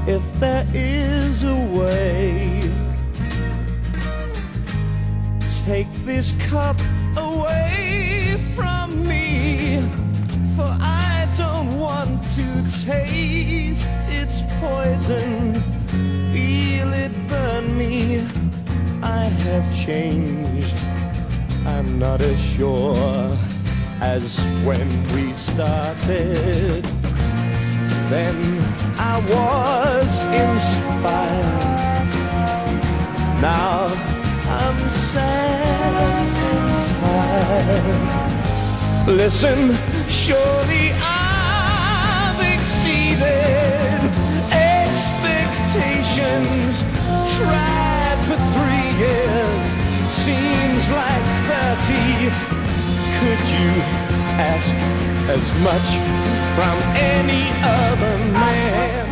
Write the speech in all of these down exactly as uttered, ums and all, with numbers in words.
if there is a way. Take this cup away from me, for I don't want to taste its poison, feel it burn me. I have changed, I'm not as sure as when we started. Then I was inspired, now I'm sad and tired. Listen, surely I've exceeded expectations. Tried for three years, seems like thirty. Could you ask as much from any other man?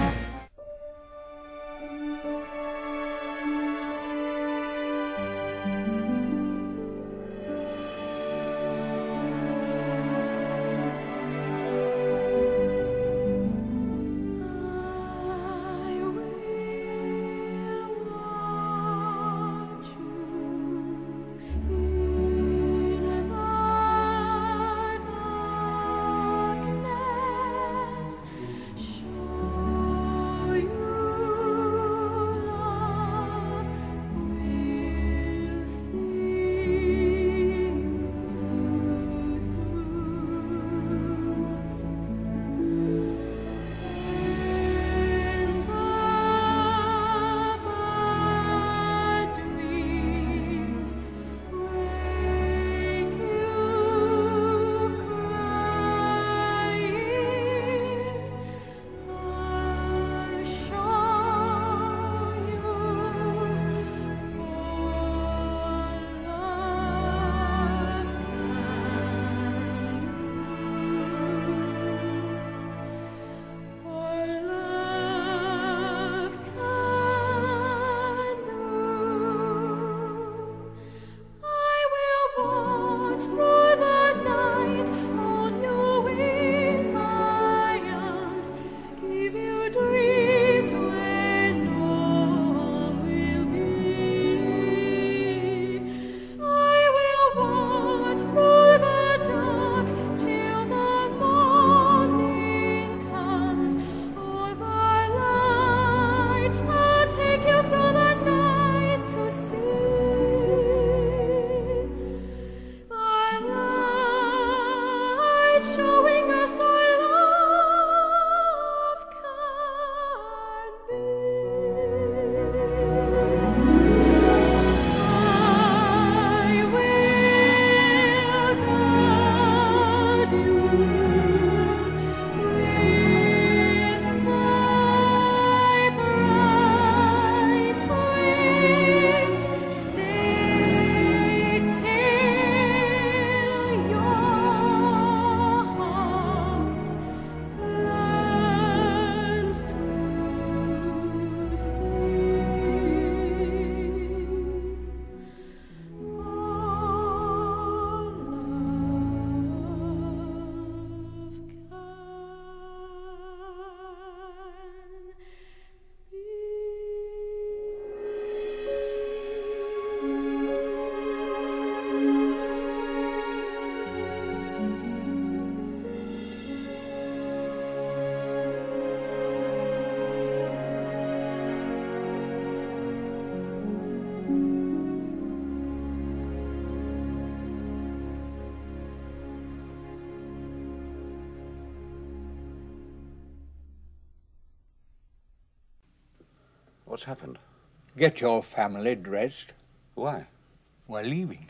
What's happened? Get your family dressed. Why? We're leaving.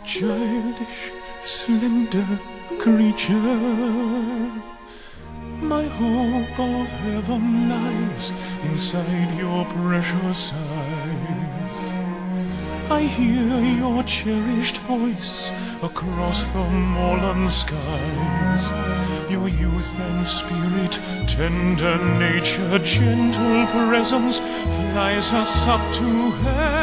childish, slender creature. My hope of heaven lies inside your precious eyes. I hear your cherished voice across the moorland skies. Your youth and spirit, tender nature, gentle presence flies us up to heaven.